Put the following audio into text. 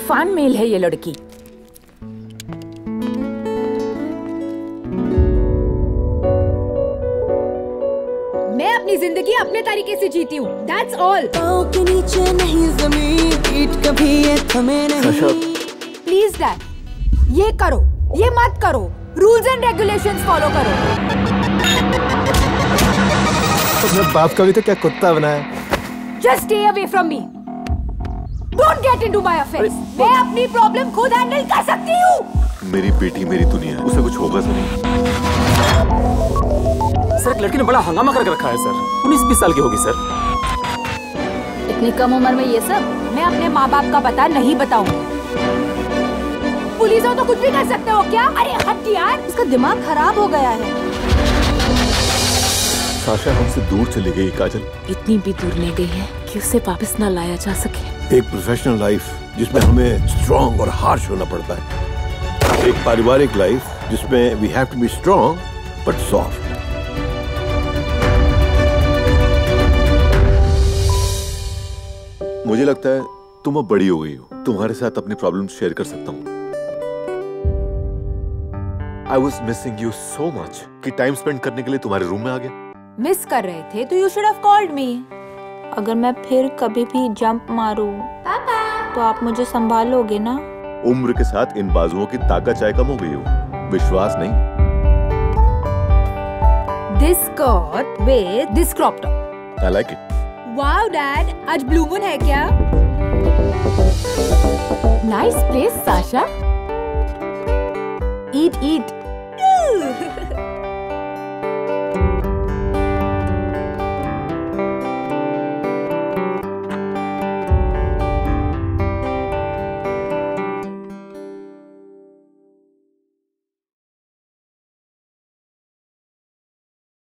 तूफान मेल है ये लड़की। मैं अपनी जिंदगी अपने तरीके से जीती हूँ। That's all. पाँव के नीचे नहीं ज़मीन, पीठ कभी ये थमे नहीं। Please Dad, ये करो, ये मत करो। रूल्स एंड रेगुलेशंस फॉलो करो। अपने बाप का भी तो क्या कुत्ता बनाया। Just stay away from me. Don't get into my affairs. मैं अपनी प्रॉब्लम खुद हैंडल कर सकती हूँ। मेरी बेटी मेरी दुनिया, उसे कुछ होगा तो नहीं। सर एक लड़की ने बड़ा हंगामा करके रखा है सर। 19-20 साल की होगी सर। इतनी कम उम्र में ये सब? मैं अपने माँ बाप का पता नहीं बताऊंगी। पुलिस हो तो कुछ भी कर सकते हो क्या? अरे हट यार, उसका दिमाग खराब हो गया है। साशा हमसे दूर चली गई काजल। इतनी भी दूर ले गई है कि उसे वापस ना लाया जा सके। एक प्रोफेशनल लाइफ जिसमें हमें स्ट्रॉन्ग और हार्श होना पड़ता है, एक पारिवारिक लाइफ जिसमें we have to be strong but soft. मुझे लगता है तुम अब बड़ी हो गई हो, तुम्हारे साथ अपनी प्रॉब्लम शेयर कर सकता हूँ। I was missing you so much कि टाइम स्पेंड करने के लिए तुम्हारे रूम में आ गया। मिस कर रहे थे तो you should have called me. अगर मैं फिर कभी भी जंप मारूं तो आप मुझे संभालोगे ना? उम्र के साथ इन बाजुओं की ताकत चाहे कम हो गई हो, विश्वास नहीं। This skirt with this crop top. I like it. Wow Dad, आज ब्लू मून है क्या? Nice place Sasha. Eat.